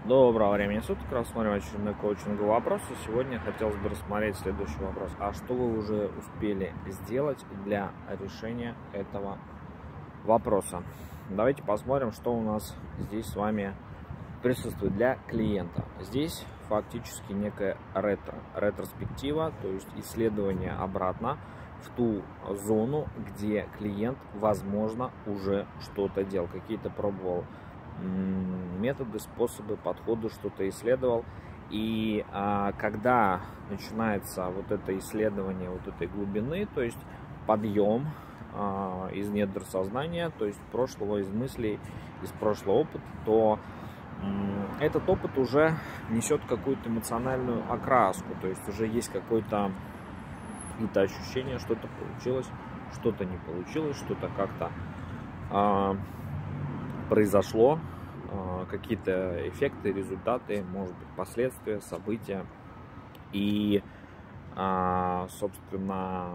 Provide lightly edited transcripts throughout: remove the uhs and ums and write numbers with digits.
Доброго времени суток, рассмотрим очередной коучинговый вопрос. И сегодня хотелось бы рассмотреть следующий вопрос. А что вы уже успели сделать для решения этого вопроса? Давайте посмотрим, что у нас здесь с вами присутствует для клиента. Здесь фактически некая ретроспектива, то есть исследование обратно в ту зону, где клиент, возможно, уже что-то делал, какие-то пробовал методы, способы, подходы, что-то исследовал. И когда начинается вот это исследование вот этой глубины, то есть подъем из недр сознания, то есть прошлого, из мыслей, из прошлого опыта, то этот опыт уже несет какую-то эмоциональную окраску, то есть уже есть какое-то ощущение, что-то получилось, что-то не получилось, что-то как-то произошло, какие-то эффекты, результаты, может быть, последствия, события. И, собственно,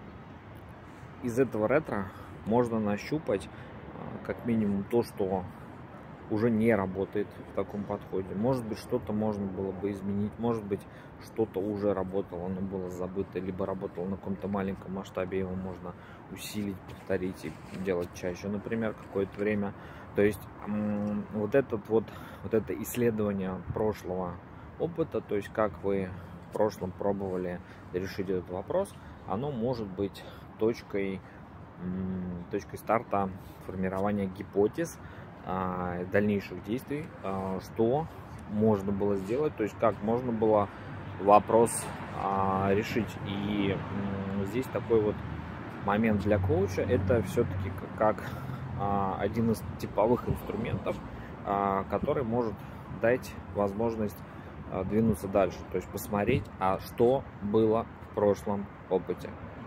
из этого ретро можно нащупать как минимум то, что уже не работает в таком подходе. Может быть, что-то можно было бы изменить, может быть, что-то уже работало, но было забыто, либо работало на каком-то маленьком масштабе, его можно усилить, повторить и делать чаще, например, какое-то время. То есть вот это исследование прошлого опыта, то есть как вы в прошлом пробовали решить этот вопрос, оно может быть точкой старта формирования гипотез, дальнейших действий, что можно было сделать, то есть как можно было вопрос решить. И здесь такой вот момент для коуча, это все-таки как один из типовых инструментов, который может дать возможность двинуться дальше, то есть посмотреть, что было в прошлом опыте.